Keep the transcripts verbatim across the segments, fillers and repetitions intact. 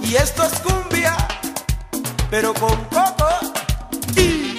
Y esto es cumbia, pero con coco. Y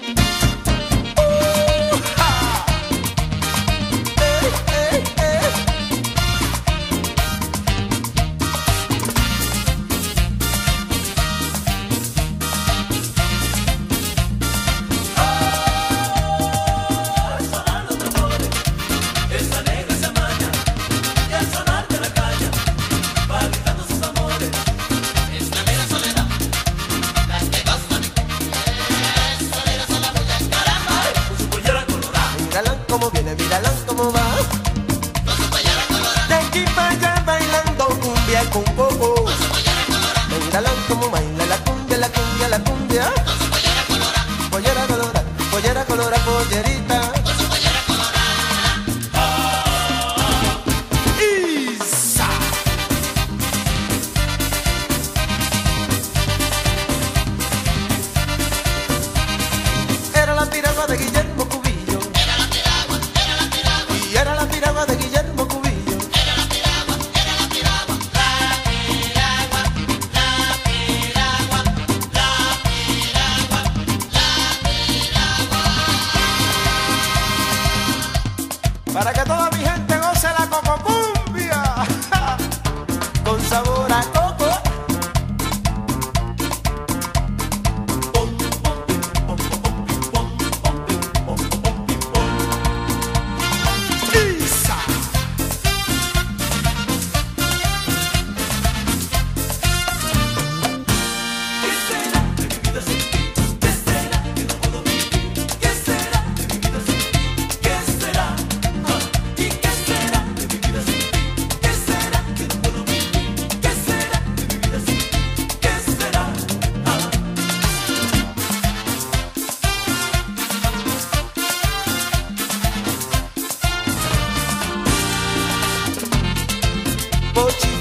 como viene, mírala como va. De aquí para allá bailando cumbia con coco. Mírala como baila la cumbia, la cumbia, la cumbia. Pollera colora, pollera colora, pollerita. Isa. Era la piragua de Guillermo Cubillo. Era la piragua de Guillermo Cubillo. Era la piragua, era la piragua, la piragua, la piragua, la piragua, la piragua. Para que toda mi gente goce la cococumbia con sabor a coco. Pochi